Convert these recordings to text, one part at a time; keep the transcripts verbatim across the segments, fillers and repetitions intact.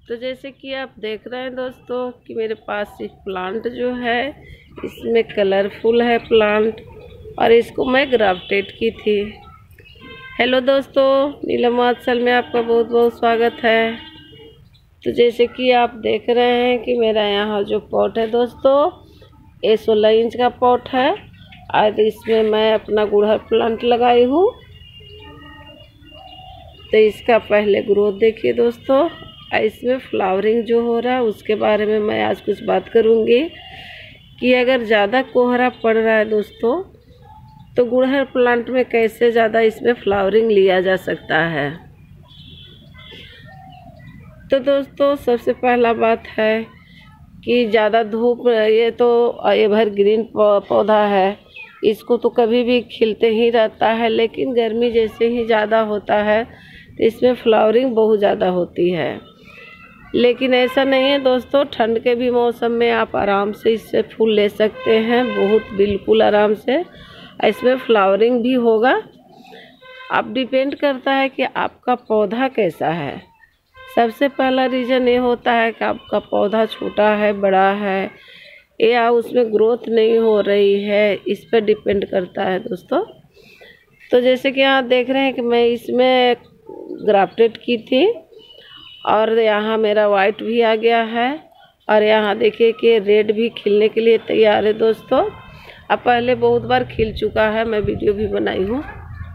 तो जैसे कि आप देख रहे हैं दोस्तों कि मेरे पास एक प्लांट जो है इसमें कलरफुल है प्लांट, और इसको मैं ग्राफ्टेड की थी। हेलो दोस्तों, नीलम वात्सल में आपका बहुत बहुत स्वागत है। तो जैसे कि आप देख रहे हैं कि मेरा यहाँ जो पॉट है दोस्तों, ये सोलह इंच का पॉट है और इसमें मैं अपना गुड़हल प्लांट लगाई हूँ। तो इसका पहले ग्रोथ देखिए दोस्तों, इसमें फ्लावरिंग जो हो रहा है उसके बारे में मैं आज कुछ बात करूँगी कि अगर ज़्यादा कोहरा पड़ रहा है दोस्तों तो गुड़हल प्लांट में कैसे ज़्यादा इसमें फ्लावरिंग लिया जा सकता है। तो दोस्तों सबसे पहला बात है कि ज़्यादा धूप, ये तो एवरग्रीन पौधा है, इसको तो कभी भी खिलते ही रहता है, लेकिन गर्मी जैसे ही ज़्यादा होता है तो इसमें फ्लावरिंग बहुत ज़्यादा होती है। लेकिन ऐसा नहीं है दोस्तों, ठंड के भी मौसम में आप आराम से इससे फूल ले सकते हैं, बहुत बिल्कुल आराम से इसमें फ्लावरिंग भी होगा। अब डिपेंड करता है कि आपका पौधा कैसा है। सबसे पहला रीज़न ये होता है कि आपका पौधा छोटा है, बड़ा है, या उसमें ग्रोथ नहीं हो रही है, इस पर डिपेंड करता है दोस्तों। तो जैसे कि आप देख रहे हैं कि मैं इसमें ग्राफ्टेड की थी और यहाँ मेरा वाइट भी आ गया है और यहाँ देखिए कि रेड भी खिलने के लिए तैयार है दोस्तों। अब पहले बहुत बार खिल चुका है, मैं वीडियो भी बनाई हूँ।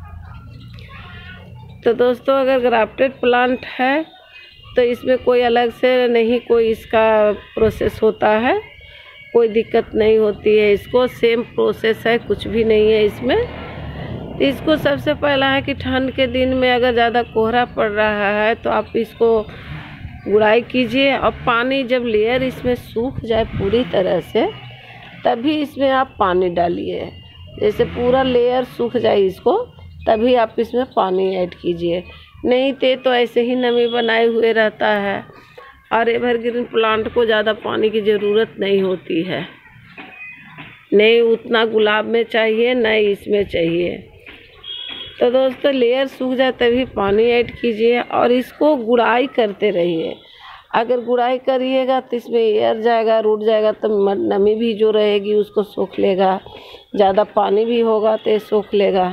तो दोस्तों अगर ग्राफ्टेड प्लांट है तो इसमें कोई अलग से नहीं कोई इसका प्रोसेस होता है, कोई दिक्कत नहीं होती है, इसको सेम प्रोसेस है, कुछ भी नहीं है इसमें। तो इसको सबसे पहला है कि ठंड के दिन में अगर ज़्यादा कोहरा पड़ रहा है तो आप इसको गुड़ाई कीजिए और पानी जब लेयर इसमें सूख जाए पूरी तरह से तभी इसमें आप पानी डालिए। जैसे पूरा लेयर सूख जाए इसको तभी आप इसमें पानी ऐड कीजिए, नहीं तो तो ऐसे ही नमी बनाए हुए रहता है। और एवरग्रीन प्लांट को ज़्यादा पानी की ज़रूरत नहीं होती है, नहीं उतना गुलाब में चाहिए नहीं इसमें चाहिए। तो दोस्तों लेयर सूख जाए तभी पानी ऐड कीजिए और इसको गुड़ाई करते रहिए। अगर गुड़ाई करिएगा तो इसमें एयर जाएगा, रूट जाएगा, तो नमी भी जो रहेगी उसको सोख लेगा, ज़्यादा पानी भी होगा तो ये सोख लेगा।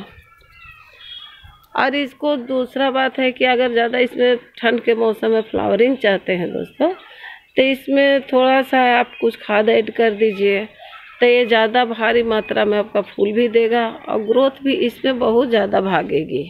और इसको दूसरा बात है कि अगर ज़्यादा इसमें ठंड के मौसम में फ्लावरिंग चाहते हैं दोस्तों तो इसमें थोड़ा सा आप कुछ खाद ऐड कर दीजिए, तो ये ज़्यादा भारी मात्रा में आपका फूल भी देगा और ग्रोथ भी इसमें बहुत ज़्यादा भागेगी।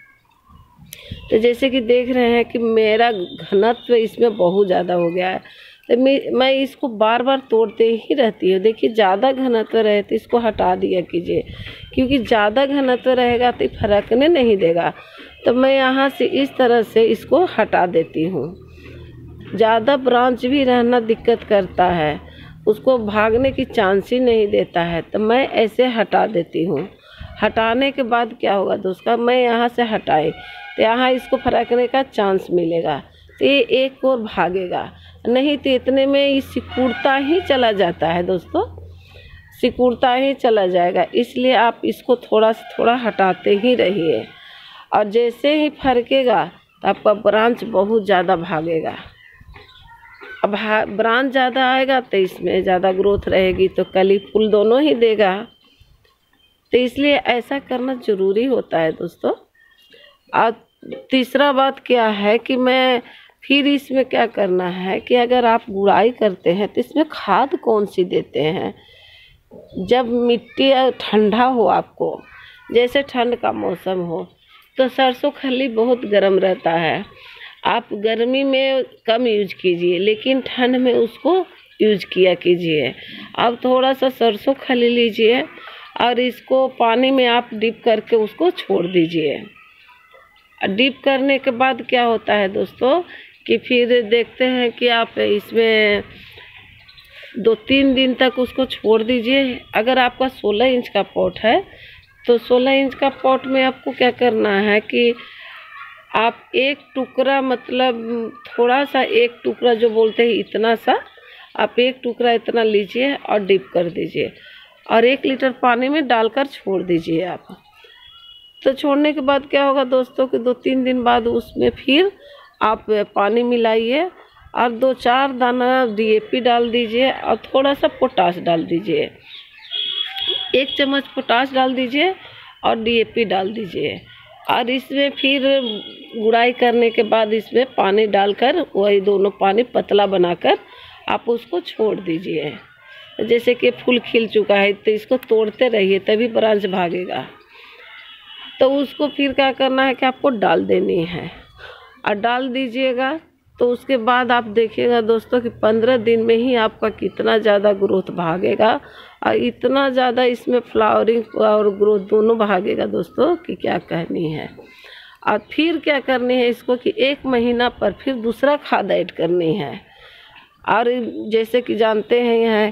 तो जैसे कि देख रहे हैं कि मेरा घनत्व इसमें बहुत ज़्यादा हो गया है, तो मैं मैं इसको बार बार तोड़ते ही रहती हूँ। देखिए ज़्यादा घनत्व रहे तो इसको हटा दिया कीजिए, क्योंकि ज़्यादा घनत्व रहेगा तो फरकने नहीं देगा। तो मैं यहाँ से इस तरह से इसको हटा देती हूँ। ज़्यादा ब्रांच भी रहना दिक्कत करता है, उसको भागने की चांस ही नहीं देता है, तो मैं ऐसे हटा देती हूँ। हटाने के बाद क्या होगा दोस्तों, मैं यहाँ से हटाए तो यहाँ इसको फरकने का चांस मिलेगा, तो ये एक और भागेगा, नहीं तो इतने में ये सिकुड़ता ही चला जाता है दोस्तों, सिकुड़ता ही चला जाएगा। इसलिए आप इसको थोड़ा से थोड़ा हटाते ही रहिए और जैसे ही फरकेगा तो आपका ब्रांच बहुत ज़्यादा भागेगा। अब ब्रांच ज़्यादा आएगा तो इसमें ज़्यादा ग्रोथ रहेगी, तो कली फूल दोनों ही देगा। तो इसलिए ऐसा करना ज़रूरी होता है दोस्तों। और तीसरा बात क्या है कि मैं फिर इसमें क्या करना है कि अगर आप गुड़ाई करते हैं तो इसमें खाद कौन सी देते हैं। जब मिट्टी ठंडा हो, आपको जैसे ठंड का मौसम हो तो सरसों खली बहुत गर्म रहता है, आप गर्मी में कम यूज कीजिए लेकिन ठंड में उसको यूज किया कीजिए। अब थोड़ा सा सरसों खली लीजिए और इसको पानी में आप डिप करके उसको छोड़ दीजिए। डिप करने के बाद क्या होता है दोस्तों कि फिर देखते हैं कि आप इसमें दो तीन दिन तक उसको छोड़ दीजिए। अगर आपका सोलह इंच का पॉट है तो सोलह इंच का पॉट में आपको क्या करना है कि आप एक टुकड़ा, मतलब थोड़ा सा एक टुकड़ा जो बोलते हैं इतना सा, आप एक टुकड़ा इतना लीजिए और डिप कर दीजिए और एक लीटर पानी में डालकर छोड़ दीजिए आप। तो छोड़ने के बाद क्या होगा दोस्तों कि दो तीन दिन बाद उसमें फिर आप पानी मिलाइए और दो चार दाना डी ए पी डाल दीजिए और थोड़ा सा पोटाश डाल दीजिए। एक चम्मच पोटाश डाल दीजिए और डी ए पी डाल दीजिए। और इसमें फिर गुड़ाई करने के बाद इसमें पानी डालकर वही दोनों पानी पतला बनाकर आप उसको छोड़ दीजिए। जैसे कि फूल खिल चुका है तो इसको तोड़ते रहिए, तभी ब्रांच भागेगा। तो उसको फिर क्या करना है कि आपको डाल देनी है और डाल दीजिएगा। तो उसके बाद आप देखिएगा दोस्तों कि पंद्रह दिन में ही आपका कितना ज़्यादा ग्रोथ भागेगा और इतना ज़्यादा इसमें फ्लावरिंग और ग्रोथ दोनों भागेगा दोस्तों कि क्या कहनी है। और फिर क्या करनी है इसको कि एक महीना पर फिर दूसरा खाद ऐड करनी है। और जैसे कि जानते हैं यहाँ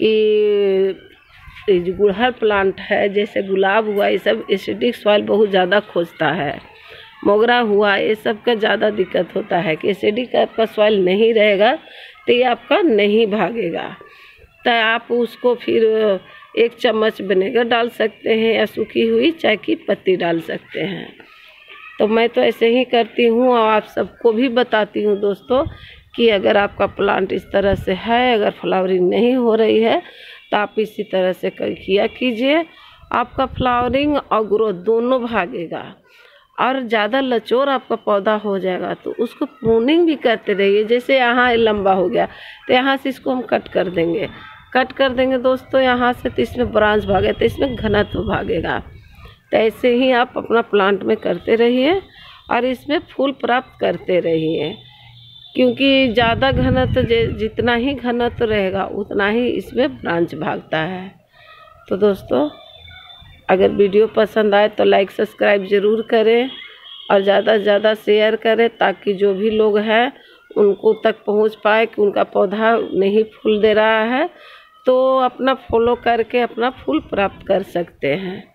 कि जो गुड़हल प्लांट है, जैसे गुलाब हुआ, ये सब एसिडिक सॉइल बहुत ज़्यादा खोजता है। मोगरा हुआ, ये सब का ज़्यादा दिक्कत होता है कि एसिडिक आपका सॉइल नहीं रहेगा तो ये आपका नहीं भागेगा। तो आप उसको फिर एक चम्मच विनेगर डाल सकते हैं या सूखी हुई चाय की पत्ती डाल सकते हैं। तो मैं तो ऐसे ही करती हूँ और आप सबको भी बताती हूँ दोस्तों कि अगर आपका प्लांट इस तरह से है, अगर फ्लावरिंग नहीं हो रही है तो आप इसी तरह से किया कीजिए। आपका फ्लावरिंग और ग्रोथ दोनों भागेगा और ज़्यादा लचोर आपका पौधा हो जाएगा तो उसको प्रूनिंग भी करते रहिए। जैसे यहाँ लंबा हो गया तो यहाँ से इसको हम कट कर देंगे कट कर देंगे दोस्तों यहाँ से, तो इसमें ब्रांच भागे तो इसमें घनत्व भागेगा। तो ऐसे ही आप अपना प्लांट में करते रहिए और इसमें फूल प्राप्त करते रहिए, क्योंकि ज़्यादा घनत्व जितना ही घनत्व रहेगा उतना ही इसमें ब्रांच भागता है। तो दोस्तों अगर वीडियो पसंद आए तो लाइक सब्सक्राइब ज़रूर करें और ज़्यादा से ज़्यादा शेयर करें ताकि जो भी लोग हैं उनको तक पहुंच पाए कि उनका पौधा नहीं फूल दे रहा है तो अपना फॉलो करके अपना फूल प्राप्त कर सकते हैं।